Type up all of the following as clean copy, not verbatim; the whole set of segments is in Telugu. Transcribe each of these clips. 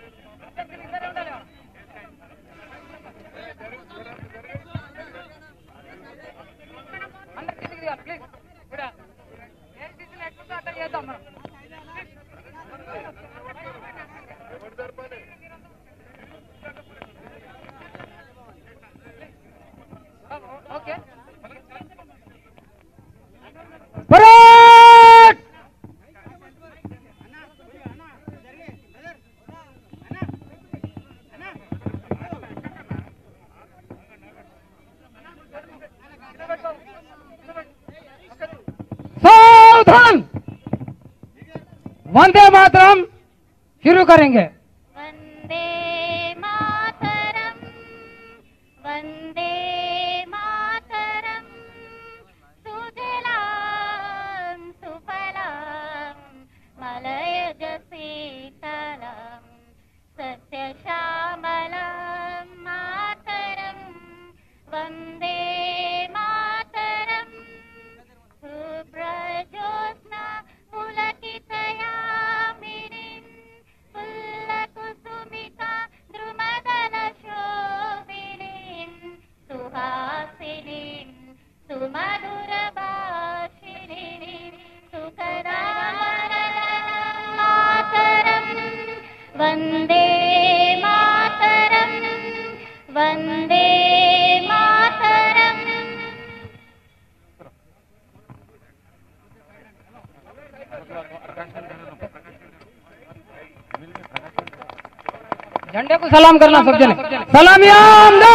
सावधान, वंदे मातरम शुरू करेंगे। वंदे मातरम, वंदे मातरम, सुजलां सुफलां मलयज शीतलं सस्यश्यामलं मातरं वंदे मातरं। शुभ्रज्योत्स्ना पुलकितयामिनीं पुल्लकुसुमिता द्रुमदलशोभिनीं सुहासिनीं सुमधुरभाषिणीं सुखदावरदं मातरं वन्दे मातरं वन्दे मातरं। झंडे को सलाम करना सब जने, सलामियां दो।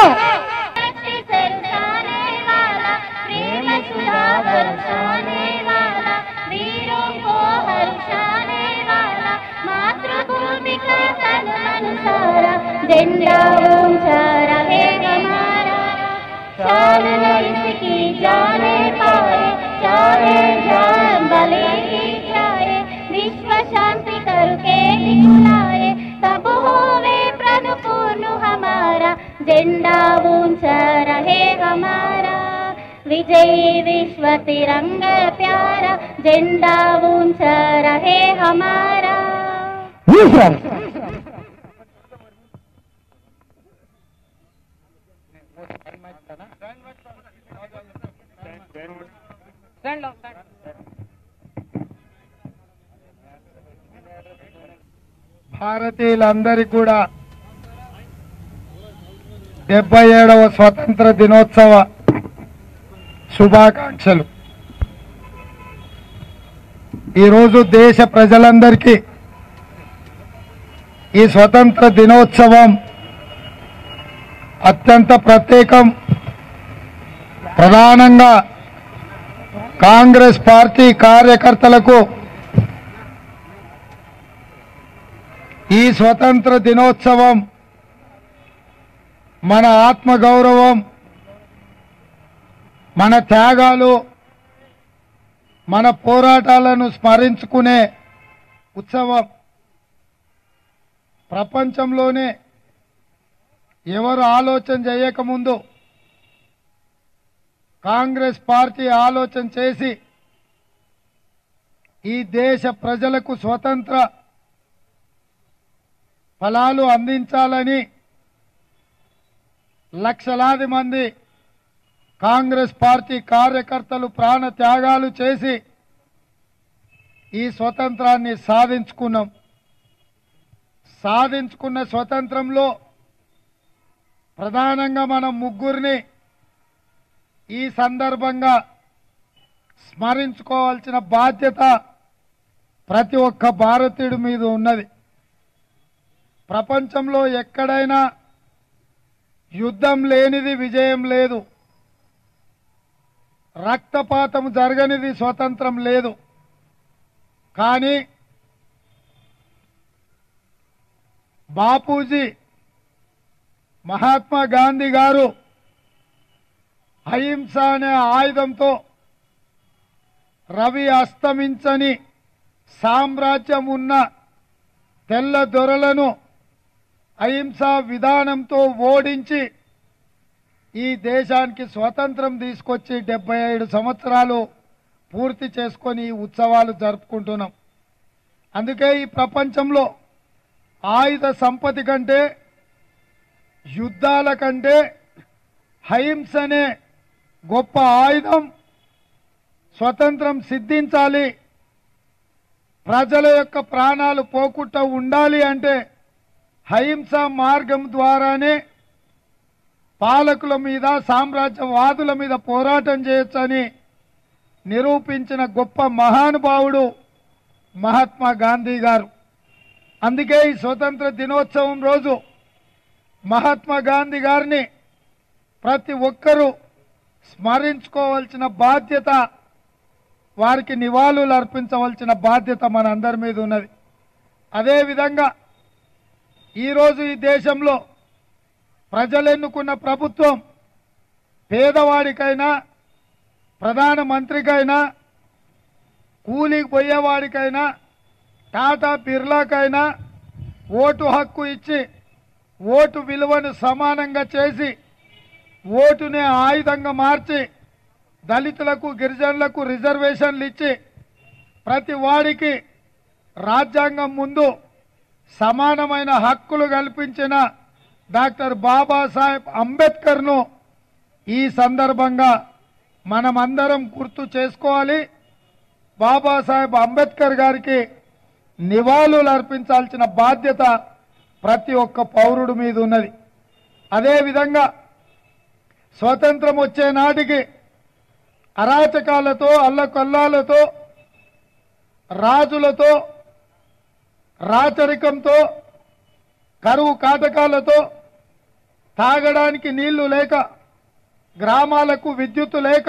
प्रेम सुधा बरसाने वाला, वीरों को हर्षाने वाला, मातृभूमि का तन मन सारा झंडा ऊंचा रहे हमारा। शान इसकी जाने पाए, चाहे जान भले ही जाए, विश्व शांति करके दिखलाए, तब होवे प्रभु पूर्ण हमारा। झंडा ऊंचा रहे हमारा, विजयी विश्व तिरंगा प्यारा। झंडा ऊंचा रहे हमारा। భారతీయులందరికీ కూడా 77వ స్వతంత్ర దినోత్సవ శుభాకాంక్షలు। ఈరోజు దేశ ప్రజలందరికీ ఈ స్వతంత్ర దినోత్సవం అత్యంత ప్రత్యేకం। ప్రధానంగా కాంగ్రెస్ పార్టీ కార్యకర్తలకు ఈ స్వతంత్ర దినోత్సవం మన ఆత్మగౌరవం, మన త్యాగాలు, మన పోరాటాలను స్మరించుకునే ఉత్సవం। ప్రపంచంలోనే ఎవరు ఆలోచన చేయకముందు కాంగ్రెస్ పార్టీ ఆలోచన చేసి ఈ దేశ ప్రజలకు స్వతంత్ర ఫలాలు అందించాలని లక్షలాది మంది కాంగ్రెస్ పార్టీ కార్యకర్తలు ప్రాణ త్యాగాలు చేసి ఈ స్వతంత్రాన్ని సాధించుకున్నాం। సాధించుకున్న స్వతంత్రంలో ప్రధానంగా మనం ముగ్గురిని ఈ సందర్భంగా స్మరించుకోవాల్సిన బాధ్యత ప్రతి ఒక్క భారతీయుడి మీద ఉన్నది। ప్రపంచంలో ఎక్కడైనా యుద్ధం లేనిది విజయం లేదు, రక్తపాతం జరగనిది స్వతంత్రం లేదు। కానీ బాపూజీ మహాత్మా గాంధీ గారు అహింస అనే ఆయుధంతో రవి అస్తమించని సామ్రాజ్యం ఉన్న తెల్ల దొరలను అహింసా విధానంతో ఓడించి ఈ దేశానికి స్వతంత్రం తీసుకొచ్చి 77 సంవత్సరాలు పూర్తి చేసుకొని ఈ ఉత్సవాలు జరుపుకుంటున్నాం। అందుకే ఈ ప్రపంచంలో ఆయుధ సంపత్తి కంటే యుద్ధాల కంటే అహింసనే గొప్ప ఆయుధం. స్వతంత్రం సిద్ధించాలి, ప్రజల యొక్క ప్రాణాలు పోకుండా ఉండాలి అంటే అహింస మార్గం ద్వారానే పాలకుల మీద సామ్రాజ్యవాదుల మీద పోరాటం చేయొచ్చని నిరూపించిన గొప్ప మహానుభావుడు మహాత్మా గాంధీ గారు. అందుకే ఈ స్వతంత్ర దినోత్సవం రోజు మహాత్మా గాంధీ గారిని ప్రతి ఒక్కరూ స్మరించుకోవాల్సిన బాధ్యత, వారికి నివాళులు అర్పించవలసిన బాధ్యత మన అందరి మీద ఉన్నది. అదేవిధంగా ఈరోజు ఈ దేశంలో ప్రజలు ఎన్నుకున్న ప్రభుత్వం పేదవాడికైనా, ప్రధానమంత్రికైనా, కూలికి పోయేవాడికైనా, టాటా బిర్లాకైనా ఓటు హక్కు ఇచ్చి ఓటు విలువను సమానంగా చేసి ఓటునే ఆయుధంగా మార్చి దళితులకు, గిరిజనులకు రిజర్వేషన్లు ఇచ్చి ప్రతి వాడికి రాజ్యాంగం ముందు సమానమైన హక్కులు కల్పించిన డాక్టర్ బాబాసాహెబ్ అంబేద్కర్ను ఈ సందర్భంగా మనమందరం గుర్తు చేసుకోవాలి. బాబాసాహెబ్ అంబేద్కర్ గారికి నివాళులు అర్పించాల్సిన బాధ్యత ప్రతి ఒక్క పౌరుడి మీద ఉన్నది. అదేవిధంగా స్వతంత్రం వచ్చే నాటికి అరాచకాలతో, అల్లకొల్లాలతో, రాజులతో, రాచరికంతో, కరువు కాటకాలతో, తాగడానికి నీళ్లు లేక, గ్రామాలకు విద్యుత్తు లేక,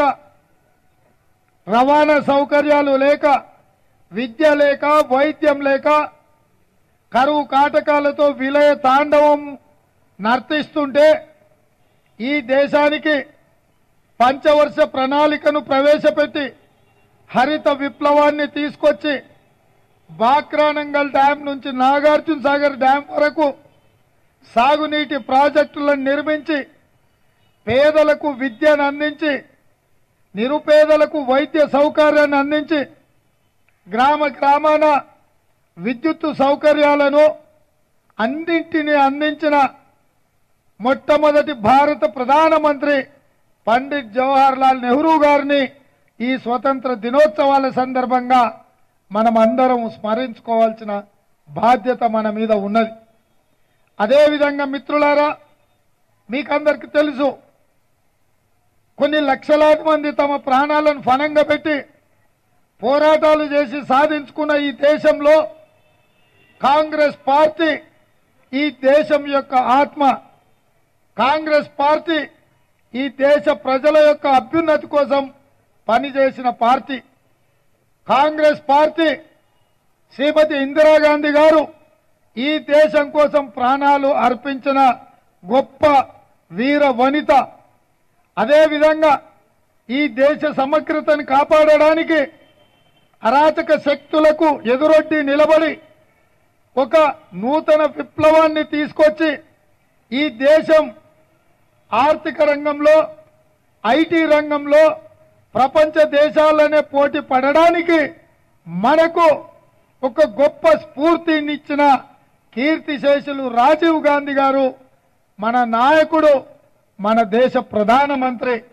రవాణా సౌకర్యాలు లేక, విద్య లేక, వైద్యం లేక, కరువు కాటకాలతో విలయ తాండవం నర్తిస్తుంటే ఈ దేశానికి పంచవర్ష ప్రణాళికను ప్రవేశపెట్టి హరిత విప్లవాన్ని తీసుకొచ్చి బాక్రానంగల్ డ్యాం నుంచి నాగార్జున సాగర్ డ్యాం వరకు సాగునీటి ప్రాజెక్టులను నిర్మించి పేదలకు విద్యను అందించి, నిరుపేదలకు వైద్య సౌకర్యాన్ని అందించి, గ్రామ గ్రామాన విద్యుత్తు సౌకర్యాలను అన్నింటినీ అందించిన మొట్టమొదటి భారత ప్రధానమంత్రి పండిట్ జవహర్ లాల్ నెహ్రూ గారిని ఈ స్వతంత్ర దినోత్సవాల సందర్భంగా మనం అందరం స్మరించుకోవాల్సిన బాధ్యత మన మీద ఉన్నది. అదేవిధంగా మిత్రులారా, మీకందరికీ తెలుసు, కొన్ని లక్షలాది మంది తమ ప్రాణాలను ఫణంగా పెట్టి పోరాటాలు చేసి సాధించుకున్న ఈ దేశంలో కాంగ్రెస్ పార్టీ ఈ దేశం యొక్క ఆత్మ. కాంగ్రెస్ పార్టీ ఈ దేశ ప్రజల యొక్క అభ్యున్నతి కోసం పనిచేసిన పార్టీ. కాంగ్రెస్ పార్టీ శ్రీమతి ఇందిరాగాంధీ గారు ఈ దేశం కోసం ప్రాణాలు అర్పించిన గొప్ప వీర వనిత. అదేవిధంగా ఈ దేశ సమగ్రతను కాపాడడానికి అరాచక శక్తులకు ఎదురొడ్డి నిలబడి ఒక నూతన విప్లవాన్ని తీసుకొచ్చి ఈ దేశం ఆర్థిక రంగంలో, ఐటీ రంగంలో ప్రపంచ దేశాలనే పోటీ పడడానికి మనకు ఒక గొప్ప స్ఫూర్తినిచ్చిన కీర్తిశేషులు రాజీవ్ గాంధీ గారు మన నాయకుడు, మన దేశ ప్రధానమంత్రి.